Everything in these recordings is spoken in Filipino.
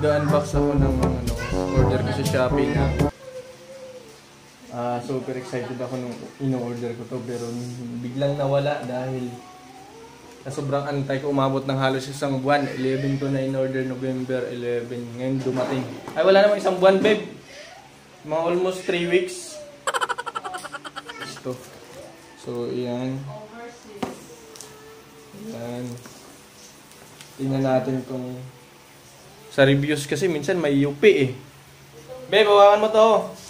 mag-unbox ako ng order ko sa Shopee na super excited ako nung ino-order ko to, pero biglang nawala dahil sobrang antay ko. Umabot ng halos isang buwan. 11 ko na in-order, November 11. Ngayon dumating. Ay, wala namang isang buwan, babe. Mga almost 3 weeks. Ito. So, yan. Yan. Tingnan natin kung sa reviews kasi minsan may UP eh. Babe, bawakan mo to.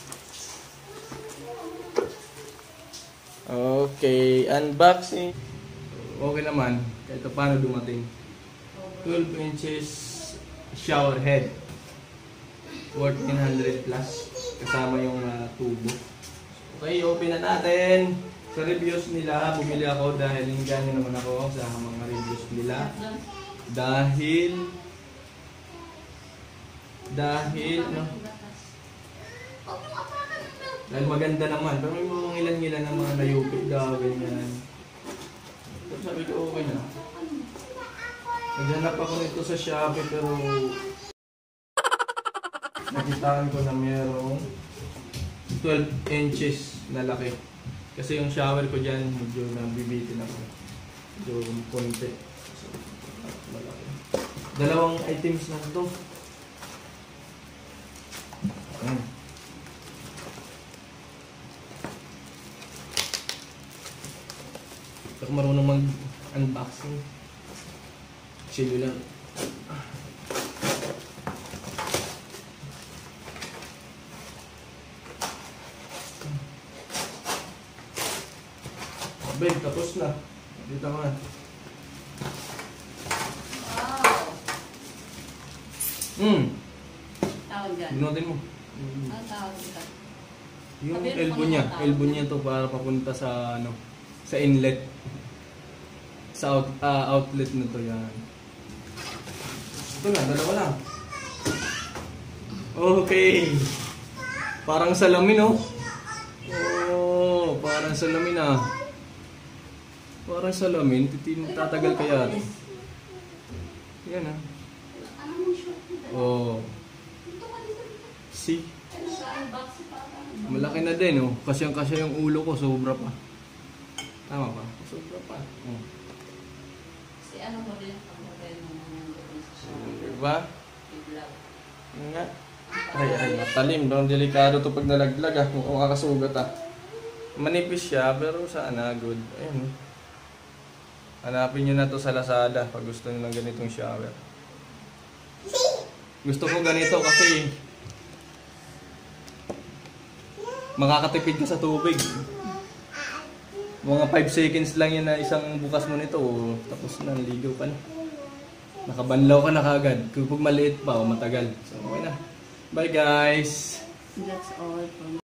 Okay, unboxing. Okay naman, kahit paano dumating. 12 inches shower head. Worth 900 plus. Kasama yung tubo. Okay, open na natin. Sa reviews nila, bumili ako dahil hingganin naman ako sa mga reviews nila. Dahil maganda naman. Pero may mga ilan-ilan ng mga nayupi daw, ganyan. Pero sabi ko, okay na. Naghanap ako nito sa Shopee, pero nakitaan ko na mayroong 12 inches na laki. Kasi yung shower ko dyan, medyo nabibitin ako. Medyo konti. So, malaki. Dalawang items lang ito. Ayan. Hindi ako marunong mag-unboxing. Chilo lang. Babe, tapos na. Dito nga. Wow! Tawag dyan. Binutin mo. Ano tawag dyan? Yung elbow niya to para papunta sa sa inlet. Sa outlet na to yan. Ito na, dalawa lang. Okay. Parang salamin, oh. Oh, parang salamin ah. Parang salamin, tatagal kaya ito. Yan ah. Oh. See? Malaki na din, oh. Kasyang-kasya yung ulo ko, sobra pa. Tama ba? Sobra pa. Oh. Si ano mo din ang model mo sa diba? Nga. Ay, matalim. Doon delikado to pag nalaglag ah. Mukhang kakasugat ah. Manipis siya, pero sana good. Ayun. Hanapin nyo na to sa Lazada pag gusto nyo ng ganitong shower. Gusto ko ganito kasi makakatipid ka sa tubig. Mga 5 seconds lang yan na isang bukas mo nito. Tapos na, naligaw ka na. Nakabanlaw ka na kagad. Kung maliit pa o matagal. So, okay na. Bye guys! That's all from